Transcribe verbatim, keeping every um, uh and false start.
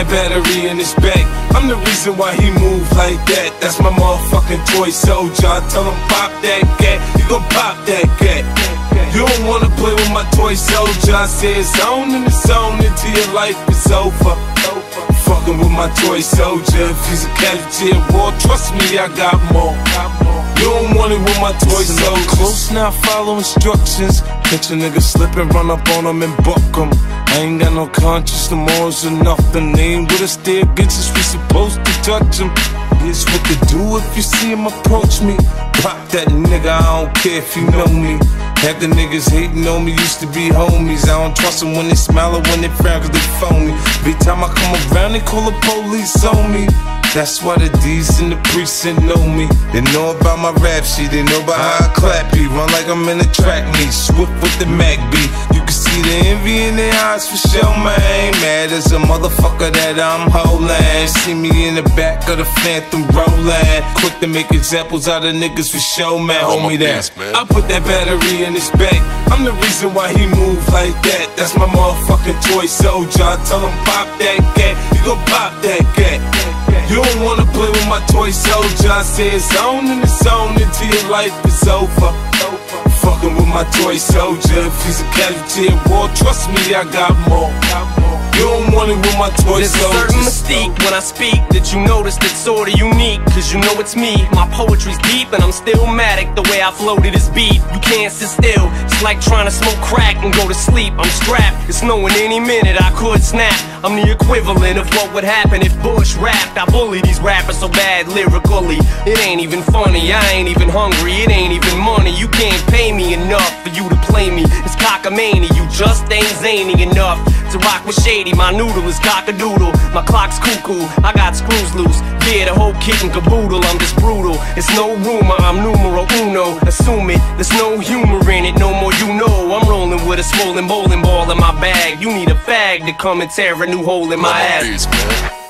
that battery in his back. I'm the reason why he move like that. That's my motherfucking toy soldier. I tell him pop that gat, you gon' pop that gat. You don't wanna play with my toy soldier. I say it's on and it's on until your life is over. Fucking with my toy soldier. If he's a casualty of war, trust me, I got more. You don't want it with my toy soldier. Close now, follow instructions. Catch a nigga slip and run up on him and buck him. I ain't got no conscience, no morals or nothing. They ain't with us, they against us, we supposed to touch him. Here's what to do if you see him approach me. Pop that nigga, I don't care if you know me. Half the niggas hating on me used to be homies. I don't trust them when they smile or when they frown cause they phony. Every time I come around they call the police on me. That's why the D's in the precinct know me. They know about my rap shit, they know about how I clap beat. Run like I'm in a track meet, swift with the Mac beat. You can see the envy in their eyes for sure, man. I ain't mad as a motherfucker that I'm holding. See me in the back of the Phantom rolling. Quick to make examples out of niggas for sure, man. Hold me down. I put that battery in his back. I'm the reason why he move like that. That's my motherfucking toy soldier. I tell him pop that gat, you gon' pop that gat. You don't wanna play with my toy soldier. I say it's on and it's on until your life is over. Fucking with my toy soldier. If he's a casualty of war, trust me, I got more. You don't want it with my toy soldier. There's a certain mystique when I speak that you notice that's sorta unique. Cause you know it's me, my poetry's deep and I'm still matic the way I flow to this beat. You can't sit still, it's like trying to smoke crack and go to sleep. I'm strapped, it's knowing any minute I could snap. I'm the equivalent of what would happen if Bush rapped. I bully these rappers so bad lyrically. It ain't even funny, I ain't even hungry, it ain't even money. You can't pay me enough for you to play me. It's cockamania, you just ain't zany enough to rock with Shady. My noodle is cock-a-doodle, my clock's cuckoo, I got screws loose. Yeah, the whole kit and caboodle, I'm just brutal. It's no rumor, I'm numero uno. Assume it, there's no humor in it, no more you know. I'm rolling with a swollen bowling ball in my bag. You need a fag to come and tear a new hole in my ass.